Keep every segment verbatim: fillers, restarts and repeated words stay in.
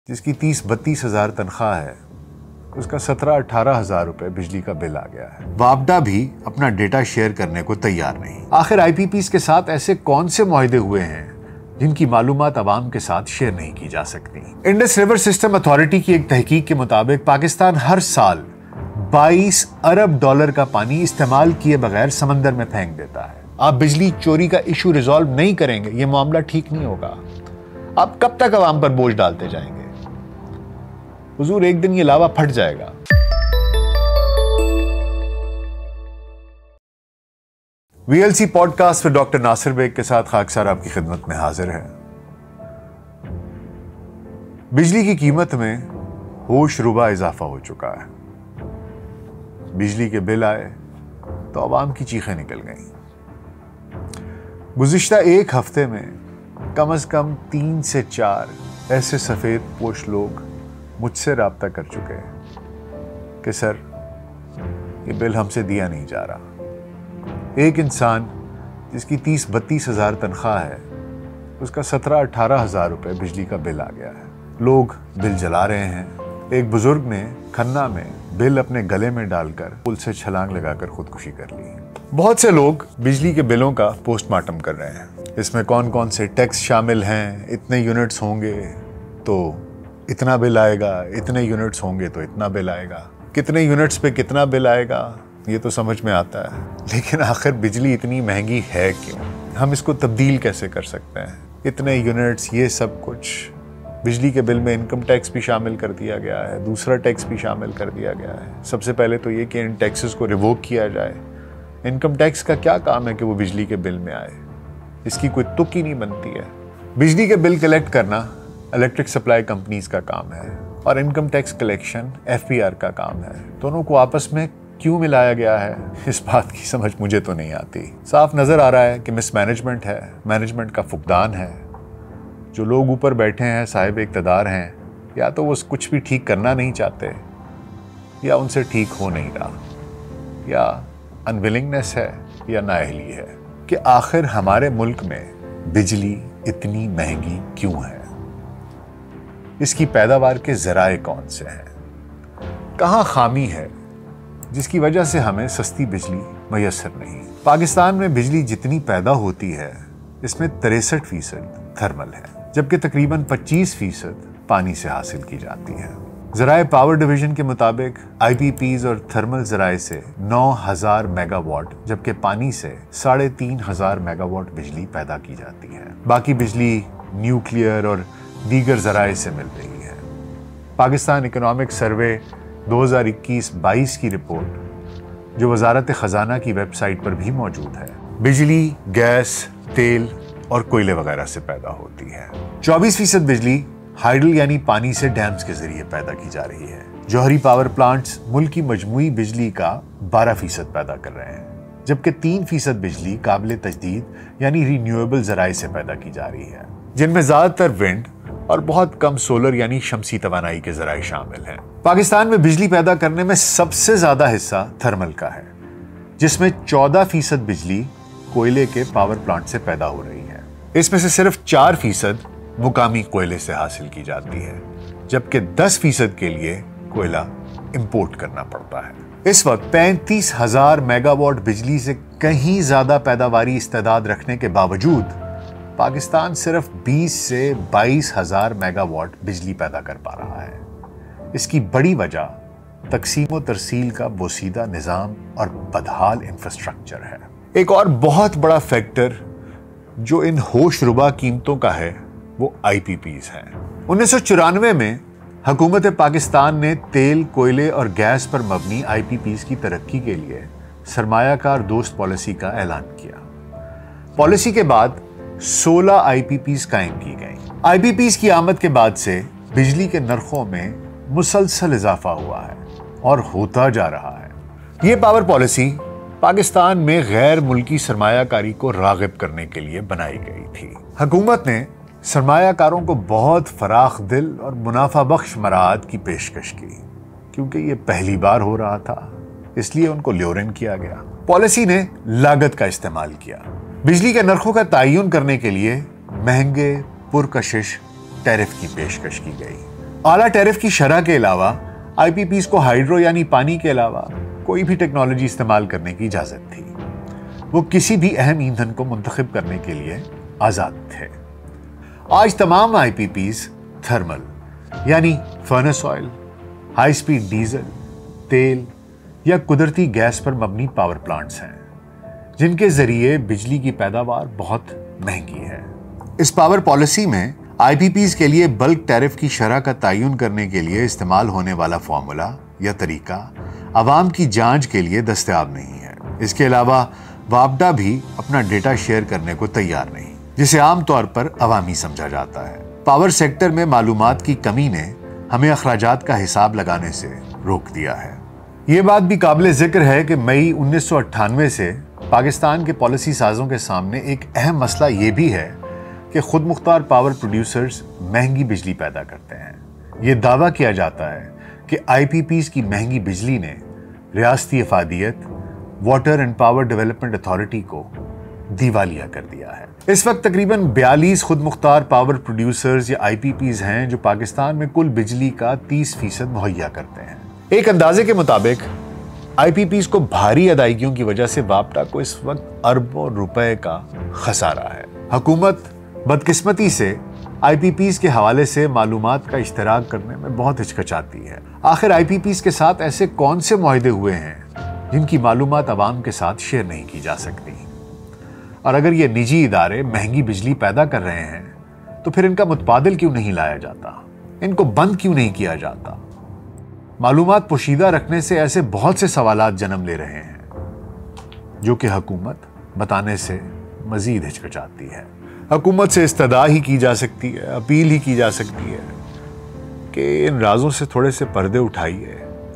جس کی تیس بتیس ہزار تنخواہ ہے، اس کا سترہ اٹھارہ ہزار روپے بجلی کا بل آ گیا ہے۔ وابڈا بھی اپنا ڈیٹا شیئر کرنے کو تیار نہیں۔ آخر آئی پی پیز کے ساتھ ایسے کون سے معاہدے ہوئے ہیں جن کی معلومات عوام کے ساتھ شیئر نہیں کی جا سکتی؟ انڈس ریور سسٹم اتھارٹی کی ایک تحقیق کے مطابق پاکستان ہر سال بائیس ارب ڈالر کا پانی استعمال کیے بغیر سمندر میں پھینک دیتا ہے۔ آپ بجلی چوری کا ایشو ریزالو نہیں کریں گے، یہ معاملہ ٹھیک نہیں ہوگا۔ آپ کب تک عوام پر بوجھ ڈالتے جائیں گے؟ حضور ایک دن یہ لاوا پھٹ جائے گا۔ V L C podcast میں ڈاکٹر ناصر بیگ کے ساتھ خاکسار آپ کی خدمت میں حاضر ہے۔ بجلی کی قیمت میں ہوش ربا اضافہ ہو چکا ہے۔ بجلی کے بل آئے تو عوام کی چیخیں نکل گئیں۔ گزشتہ ایک ہفتے میں کم از کم تین سے چار ایسے سفید پوش لوگ مجھ سے رابطہ کر چکے ہیں کہ سر یہ بل ہم سے دیا نہیں جا رہا۔ ایک انسان جس کی تیس بتیس ہزار تنخواہ ہے، اس کا سترہ اٹھارہ ہزار روپے بجلی کا بل آ گیا ہے۔ لوگ بل جلا رہے ہیں۔ ایک بزرگ نے کھنہ میں بل اپنے گلے میں ڈال کر پل سے چھلانگ لگا کر خودکشی کر لی۔ بہت سے لوگ بجلی کے بلوں کا پوسٹ مارٹم کر رہے ہیں۔ اس میں کون کون سے ٹیکس شامل ہیں، اتنے یونٹس ہوں گے تو اتنا بل آئے گا، اتنے یونٹس ہوں گے تو اتنا بل آئے گا، کتنے یونٹس پہ کتنا بل آئے گا یہ تو سمجھ میں آتا ہے، لیکن آخر بجلی اتنی مہنگی ہے کیوں؟ ہم اس کو تبدیل کیسے کر سکتے ہیں؟ اتنے یونٹس، یہ سب کچھ بجلی کے بل میں انکم ٹیکس بھی شامل کر دیا گیا ہے، دوسرا ٹیکس بھی شامل کر دیا گیا ہے۔ سب سے پہلے تو یہ کہ ان ٹیکسز کو ریووک کیا جائے۔ انکم ٹیکس کا کیا کام ہے کہ وہ بجلی کے بل میں آئے؟ اس کی کوئی تک ہی نہیں بنتی ہے۔ بجلی کے بل کلیکٹ کرنا الیکٹرک سپلائی کمپنیز کا کام ہے اور income tax collection F B R کا کام ہے۔ دونوں کو آپس میں کیوں ملایا گیا ہے، اس بات کی سمجھ مجھے تو نہیں آتی۔ صاف نظر آ رہا ہے کہ مس مینجمنٹ ہے، مینجمنٹ کا فقدان ہے۔ جو لوگ اوپر بیٹھے ہیں، صاحب اقتدار ہیں، یا تو وہ کچھ بھی ٹھیک کرنا نہیں چاہتے یا ان سے ٹھیک ہو نہیں رہا، یا انویلنگنس ہے یا نااہلی ہے کہ آخر ہمارے ملک میں بجلی اتنی مہنگی کیوں ہے؟ اس کی پیداوار کے ذرائع کون سے ہیں؟ کہاں خامی ہے جس کی وجہ سے ہمیں سستی بجلی میسر نہیں؟ پاکستان میں بجلی جتنی پیدا ہوتی ہے اس میں تریسٹھ فیصد تھرمل ہے، جبکہ تقریباً پچیس فیصد پانی سے حاصل کی جاتی ہے۔ ذرائع پاور ڈویژن کے مطابق آئی پی پیز اور تھرمل ذرائع سے نو ہزار میگا واٹ جبکہ پانی سے ساڑھے تین ہزار میگا واٹ بجلی پیدا کی جاتی ہے۔ باقی بجلی نیوکلیئر اور دیگر ذرائع سے مل رہی ہے۔ پاکستان اکنامک سروے دو ہزار اکیس بائیس کی رپورٹ جو وزارت خزانہ کی ویب سائٹ پر بھی موجود ہے، بجلی گیس، تیل اور کوئلے وغیرہ سے پیدا ہوتی ہے۔ چوبیس فیصد بجلی ہائیڈل یعنی پانی سے ڈیمز کے ذریعے پیدا کی جا رہی ہے۔ جوہری پاور پلانٹس ملک کی مجموعی بجلی کا بارہ فیصد پیدا کر رہے ہیں، جبکہ تین فیصد بجلی قابل تجدید یعنی رینیویبل ذرائع سے پیدا کی جا رہی ہے، جن میں زیادہ تر ونڈ اور بہت کم سولر یعنی شمسی توانائی کے ذرائع شامل ہیں۔ پاکستان میں بجلی پیدا کرنے میں سب سے زیادہ حصہ تھرمل کا ہے، جس میں چودہ فیصد بجلی کوئلے کے پاور پلانٹ سے پیدا ہو رہی ہے۔ اس میں سے صرف چار فیصد مقامی کوئلے سے حاصل کی جاتی ہے، جبکہ دس فیصد کے لیے کوئلہ امپورٹ کرنا پڑتا ہے۔ اس وقت پینتیس ہزار میگا واٹ بجلی سے کہیں زیادہ پیداواری استعداد رکھنے کے باوجود پاکستان صرف بیس سے بائیس ہزار میگا واٹ بجلی پیدا کر پا رہا ہے۔ اس کی بڑی وجہ تقسیم و ترسیل کا بوسیدہ نظام اور بدحال انفراسٹرکچر ہے۔ ایک اور بہت بڑا فیکٹر جو ان ہوش ربا قیمتوں کا ہے وہ آئی پی پیز ہیں۔ انیس سو چورانوے میں حکومت پاکستان نے تیل، کوئلے اور گیس پر مبنی آئی پی پیز کی ترقی کے لیے سرمایہ کار دوست پالیسی کا اعلان کیا۔ پالیسی کے بعد سولہ آئی پی پیز قائم کی گئیں۔ آئی پی پیز کی آمد کے بعد سے بجلی کے نرخوں میں مسلسل اضافہ ہوا ہے اور ہوتا جا رہا ہے۔ یہ پاور پالیسی پاکستان میں غیر ملکی سرمایہ کاری کو راغب کرنے کے لیے بنائی گئی تھی۔ حکومت نے سرمایہ کاروں کو بہت فراخ دل اور منافع بخش مراعات کی پیشکش کی، کیونکہ یہ پہلی بار ہو رہا تھا، اس لیے ان کو لیورن کیا گیا۔ پالیسی نے لاگت کا استعمال کیا۔ بجلی کے نرخوں کا تعین کرنے کے لیے مہنگے پرکشش ٹیرف کی پیشکش کی گئی۔ आला टैरिफ की शरह के अलावा आई पी पीज़ को हाइड्रो यानी पानी के अलावा कोई भी टेक्नोलॉजी इस्तेमाल करने की इजाज़त थी। वो किसी भी अहम ईंधन को मुंतखब करने के लिए आज़ाद थे। आज तमाम आई पी पीज़ थर्मल यानी furnace oil, high speed diesel, तेल या कुदरती गैस पर मबनी पावर प्लांट्स हैं, जिनके ज़रिए बिजली की पैदावार बहुत महंगी है। इस पावर पॉलिसी में आई पी पीज़ के लिए बल्क टैरिफ की शरह का तयन करने के लिए इस्तेमाल होने वाला फार्मूला या तरीका आवाम की जांच के लिए दस्तयाब नहीं है। इसके अलावा वापडा भी अपना डेटा शेयर करने को तैयार नहीं, जिसे आमतौर पर अवामी समझा जाता है। पावर सेक्टर में मालूमात की कमी ने हमें अखराजात का हिसाब लगाने से रोक दिया है। ये बात भी काबिल जिक्र है कि मई उन्नीस सौ अट्ठानवे से पाकिस्तान के पॉलिसी साजों के सामने एक अहम मसला ये भी है कि खुद मुख्तार पावर प्रोड्यूसर्स महंगी बिजली पैदा करते हैं। ये दावा किया जाता है कि आई पी पीज़ की महंगी बिजली ने रियासती अफादियत Water and Power Development Authority को दिवालिया कर दिया है। इस वक्त तकरीबन बयालीस खुद मुख्तार पावर प्रोड्यूसर्स या आई पी पीज़ हैं जो पाकिस्तान में कुल बिजली का तीस फीसद मुहैया करते हैं। एक अंदाजे के मुताबिक आई पी पीज़ को भारी अदायगियों की वजह से वापडा को इस वक्त अरबों रुपए का खसारा है। हुकूमत बदकिस्मती से आई पी पीज़ के हवाले से मालूमात का इश्तराक करने में बहुत हिचकिचाती है। आखिर आई पी पीज़ के साथ ऐसे कौन से मुआहदे हुए हैं जिनकी मालूमात अवाम के साथ शेयर नहीं की जा सकती? और अगर ये निजी इदारे महंगी बिजली पैदा कर रहे हैं तो फिर इनका मुतबादिल क्यों नहीं लाया जाता? इनको बंद क्यों नहीं किया जाता? मालूमात पोशीदा रखने से ऐसे बहुत से सवालात जन्म ले रहे हैं जो कि हुकूमत बताने से मजीद हिचकिचाती है। हुकूमत से इस्तदा ही की जा सकती है, अपील ही की जा सकती है कि इन राजों से थोड़े से पर्दे उठाइए,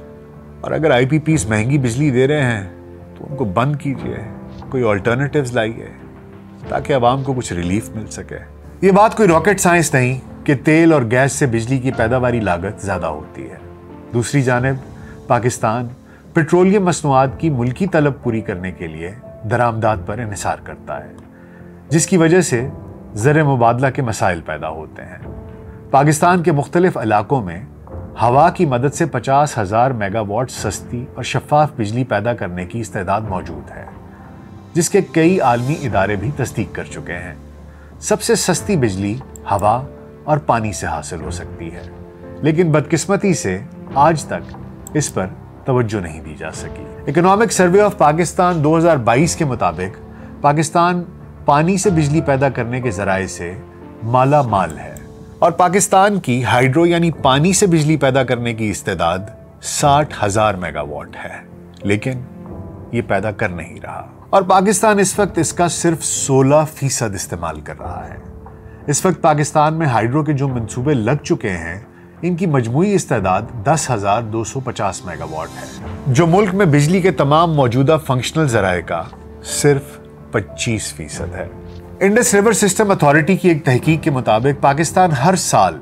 और अगर आई पी पीज़ महंगी बिजली दे रहे हैं तो उनको बंद कीजिए, कोई ऑल्टरनेटिव्स लाइए ताकि आवाम को कुछ रिलीफ मिल सके। ये बात कोई रॉकेट साइंस नहीं कि तेल और गैस से बिजली की पैदावारी लागत ज़्यादा होती है। दूसरी जानिब पाकिस्तान पेट्रोलियम मसनूआत की मुल्की तलब पूरी करने के लिए दरामदात पर इन्हिसार करता है, जिसकी वजह से ज़र मुबादला के मसाइल पैदा होते हैं। पाकिस्तान के मुख्तलिफ इलाकों में हवा की मदद से पचास हज़ार मेगावाट सस्ती और शफाफ बिजली पैदा करने की इस्तेदाद मौजूद है, जिसके कई आलमी इदारे भी तस्दीक कर चुके हैं। सबसे सस्ती बिजली हवा और पानी से हासिल हो सकती है, लेकिन बदकिस्मती से आज तक इस पर तवज्जो नहीं दी जा सकी। इकोनॉमिक सर्वे ऑफ पाकिस्तान दो हज़ार बाईस के मुताबिक पाकिस्तान पानी से बिजली पैदा करने के जराए से माला माल है, और पाकिस्तान की हाइड्रो यानी पानी से बिजली पैदा करने की इस्तेदाद साठ हजार मेगावाट है, लेकिन ये पैदा कर नहीं रहा, और पाकिस्तान इस वक्त इसका सिर्फ सोलह फीसद इस्तेमाल कर रहा है। इस वक्त पाकिस्तान में हाइड्रो के जो मंसूबे लग चुके हैं, इनकी मजमूई इस्तेदाद दस हजार दो सौ पचास मेगावाट है, जो मुल्क में बिजली के तमाम मौजूदा फंक्शनल जराए का सिर्फ पच्चीस फीसद है। इंडस रिवर सिस्टम अथॉरिटी की एक तहकीक के मुताबिक पाकिस्तान हर साल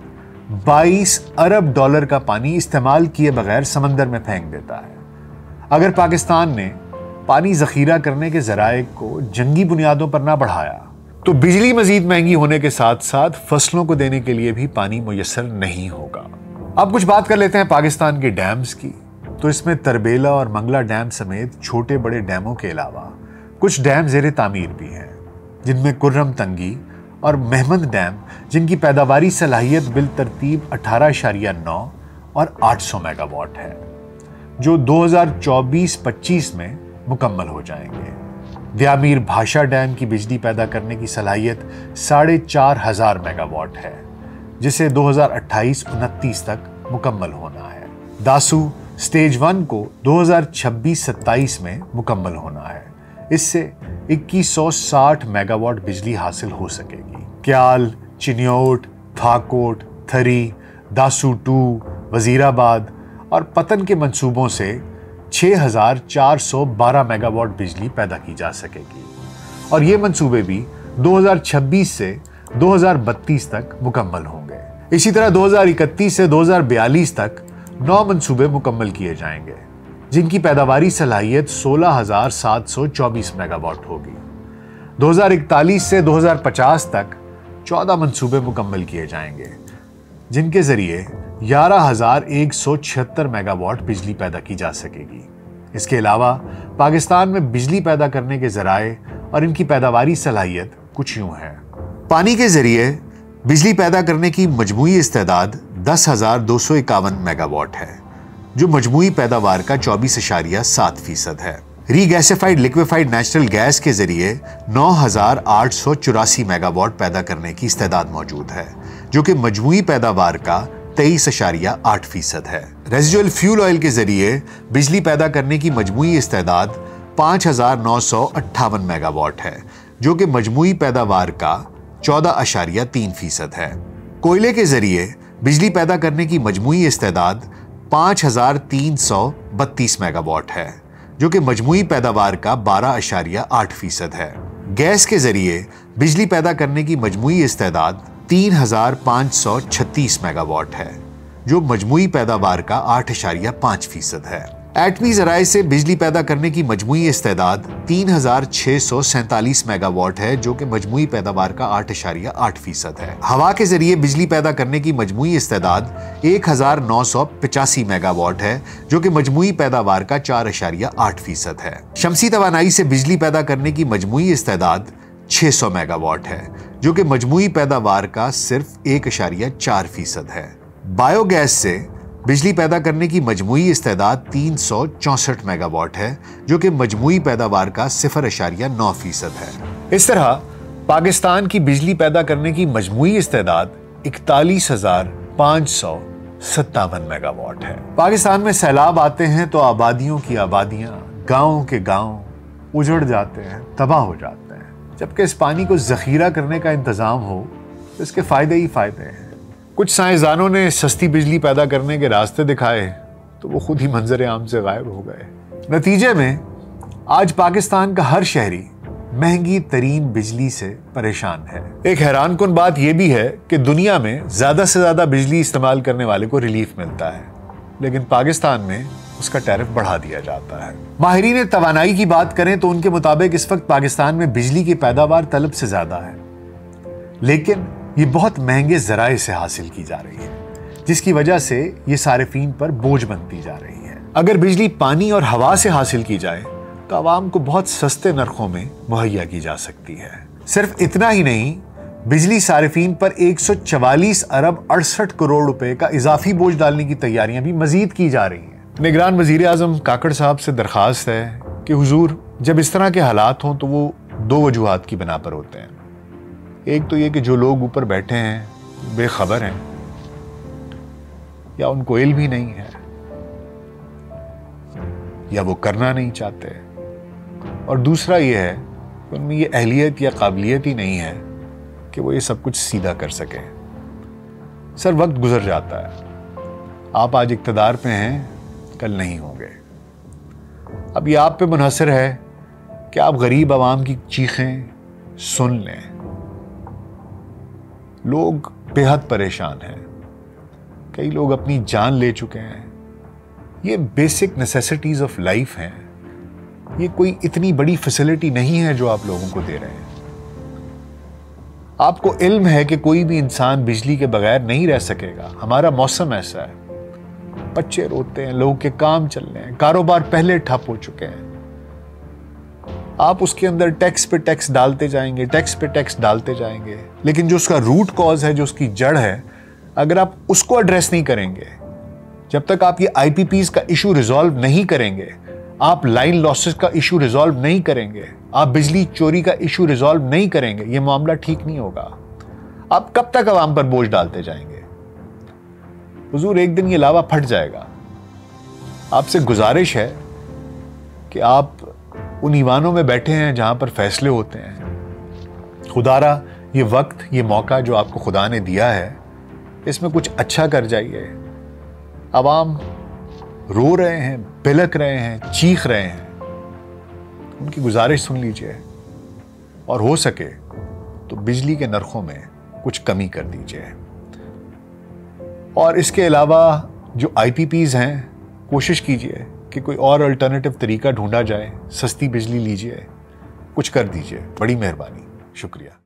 बाईस अरब डॉलर का पानी इस्तेमाल किए बगैर समंदर में फेंक देता है। अगर पाकिस्तान ने पानी जखीरा करने के जराए को जंगी बुनियादों पर ना बढ़ाया तो बिजली मजीद महंगी होने के साथ साथ फसलों को देने के लिए भी पानी मुयस्सर नहीं होगा। अब कुछ बात कर लेते हैं पाकिस्तान के डैम्स की। तो इसमें तरबेला और मंगला डैम समेत छोटे बड़े डैमों के अलावा कुछ डैम ज़ेरे तामीर भी हैं, जिनमें कुर्रम तंगी और महमद डैम, जिनकी पैदावारी सलाहियत बिल तरतीब अठारह इशारिया नौ और आठ सौ मेगावाट है, जो दो हज़ार चौबीस पच्चीस में मुकम्मल हो जाएंगे। व्यामीर भाषा डैम की बिजली पैदा करने की सलाहियत साढ़े चार हजार मेगावाट है, जिसे दो हज़ार अट्ठाईस उनतीस तक मुकम्मल होना है। दासू स्टेज वन को दो हज़ार छब्बीस सत्ताईस में मुकम्मल होना है। इससे इक्कीस सौ साठ मेगावाट बिजली हासिल हो सकेगी। क्याल, चिन्योट, थाकोट, थरी, दासू टू, वजीराबाद और पतन के मंसूबों से छह हज़ार चार सौ बारह मेगावाट बिजली पैदा की जा सकेगी, और ये मंसूबे भी दो हज़ार छब्बीस से दो हज़ार बत्तीस तक मुकम्मल होंगे। इसी तरह दो हज़ार इकतीस से दो हज़ार बयालीस तक नौ मंसूबे मुकम्मल किए जाएंगे, जिनकी पैदावारी सलाहियत सोलह हज़ार सात सौ चौबीस मेगावाट होगी। दो हज़ार इकतालीस से दो हज़ार पचास तक चौदह मंसूबे मुकम्मल किए जाएंगे, जिनके जरिए ग्यारह हज़ार एक सौ छिहत्तर मेगावाट बिजली पैदा की जा सकेगी। इसके अलावा पाकिस्तान में बिजली पैदा करने के ज़राए और इनकी पैदावारी सलाहियत कुछ यूं है। पानी के जरिए बिजली पैदा करने की मजमूई इस्तेदाद दस हज़ार दो सौ इक्यावन मेगावाट है, जो मजमूई पैदावार का चौबीस इशारिया सात फीसद है। रीगैसिफाइड लिक्विफाइड नेचुरल गैस के जरिए नौ हज़ार आठ सौ चौरासी मेगावाट पैदा करने की इस्तेदाद मौजूद है, जो कि मजमूई पैदावार का तेईस इशारिया आठ फीसद है। रेजिडुअल फ्यूल ऑयल के जरिए बिजली पैदा करने की मजमूई इस्तेदाद पाँच हज़ार नौ सौ अट्ठावन मेगावाट है, जो कि मजमूई पैदावार का चौदह इशारिया तीन फीसद है। कोयले के जरिए बिजली पैदा करने की मजमूई इस्तेदाद पाँच हज़ार तीन सौ बत्तीस मेगावाट है, जो कि मजमूई पैदावार का बारह इशारिया आठ फीसद है। गैस के जरिए बिजली पैदा करने की मजमूई इस्तेदाद तीन हज़ार पाँच सौ छत्तीस मेगावाट है, जो मजमूई पैदावार का आठ इशारिया पाँच फीसद है। एटमी ज़राए से बिजली पैदा करने की मजमूई इस्तेदाद तीन हज़ार छः सौ सैंतालीस मेगावाट है, जो कि मजमूई पैदावार का आठ इशारिया आठ फीसद है। हवा के जरिए बिजली पैदा करने की मजमूई इस्तेदाद एक हज़ार नौ सौ पचासी मेगावाट है, जो कि मजमूई पैदावार का चार इशारिया आठ फीसद है। शमसी तवानाई से बिजली पैदा करने की मजमूई इस्तेदाद छः सौ मेगावाट है, जो कि मजमूई पैदावार का सिर्फ एक इशारिया चार फीसद है। बायोगैस से बिजली पैदा करने की मजमूई इस्तेदाद तीन सौ चौंसठ मेगावाट है, जो कि मजमूई पैदावार का सिफर इशारिया नौ फीसद है। इस तरह पाकिस्तान की बिजली पैदा करने की मजमूई इस्तेदाद इकतालीस हज़ार पाँच सौ सत्तावन मेगावाट है। पाकिस्तान में सैलाब आते हैं तो आबादियों की आबादियां, गाँव के गाँव उजड़ जाते हैं, तबाह हो जाते हैं। जबकि इस पानी को जखीरा करने का इंतजाम हो तो इसके फायदे ही फायदे हैं। कुछ साइंसदानों ने सस्ती बिजली पैदा करने के रास्ते दिखाए तो वो खुद ही मंजर आम से गायब हो गए। नतीजे में आज पाकिस्तान का हर शहरी महंगी तरीन बिजली से परेशान है। एक हैरानकुन बात यह भी है कि दुनिया में ज्यादा से ज्यादा बिजली इस्तेमाल करने वाले को रिलीफ मिलता है, लेकिन पाकिस्तान में उसका टैरिफ बढ़ा दिया जाता है। माहिरीन तवानाई की बात करें तो उनके मुताबिक इस वक्त पाकिस्तान में बिजली की पैदावार तलब से ज्यादा है, लेकिन ये बहुत महंगे जराए से हासिल की जा रही है, जिसकी वजह से ये सारिफीन पर बोझ बनती जा रही है। अगर बिजली पानी और हवा से हासिल की जाए तो आवाम को बहुत सस्ते नरखों में मुहैया की जा सकती है। सिर्फ इतना ही नहीं, बिजली सारिफीन पर एक सौ चवालीस अरब अड़सठ करोड़ रुपए का इजाफी बोझ डालने की तैयारियां भी मजीद की जा रही हैं। निगरान वजीर आजम काकड़ साहब से दरखास्त है कि हुजूर, जब इस तरह के हालात हों तो वो दो वजूहात की बिना पर होते हैं। एक तो ये कि जो लोग ऊपर बैठे हैं बेखबर हैं या उनको इल्म भी नहीं है या वो करना नहीं चाहते, और दूसरा ये है कि उनमें ये अहलियत या काबिलियत ही नहीं है कि वो ये सब कुछ सीधा कर सके। सर, वक्त गुजर जाता है, आप आज इक्तदार पे हैं, कल नहीं होंगे। अब ये आप पे मुनहसर है कि आप गरीब आवाम की चीखें सुन लें। लोग बेहद परेशान हैं, कई लोग अपनी जान ले चुके हैं। ये बेसिक नेसेसिटीज ऑफ लाइफ हैं, ये कोई इतनी बड़ी फैसिलिटी नहीं है जो आप लोगों को दे रहे हैं। आपको इल्म है कि कोई भी इंसान बिजली के बगैर नहीं रह सकेगा। हमारा मौसम ऐसा है, बच्चे रोते हैं, लोगों के काम चल रहे हैं, कारोबार पहले ठप हो चुके हैं। आप उसके अंदर टैक्स पे टैक्स डालते जाएंगे, टैक्स पे टैक्स डालते जाएंगे, लेकिन जो उसका रूट कॉज है, जो उसकी जड़ है, अगर आप उसको एड्रेस नहीं करेंगे, जब तक आप ये आईपीपीज का इशू रिजॉल्व नहीं करेंगे, आप लाइन लॉसेस का इशू रिजॉल्व नहीं करेंगे, आप बिजली चोरी का इशू रिजॉल्व नहीं करेंगे, ये मामला ठीक नहीं होगा। आप कब तक आवाम पर बोझ डालते जाएंगे? हुजूर, एक दिन ये लावा फट जाएगा। आपसे गुजारिश है कि आप उन ईवानों में बैठे हैं जहां पर फैसले होते हैं। खुदारा ये वक्त, ये मौका जो आपको खुदा ने दिया है, इसमें कुछ अच्छा कर जाइए। आवाम रो रहे हैं, बिलक रहे हैं, चीख रहे हैं, उनकी गुजारिश सुन लीजिए और हो सके तो बिजली के नरखों में कुछ कमी कर दीजिए। और इसके अलावा जो आईपीपीज हैं, कोशिश कीजिए कि कोई और अल्टरनेटिव तरीका ढूंढा जाए, सस्ती बिजली लीजिए, कुछ कर दीजिए। बड़ी मेहरबानी, शुक्रिया।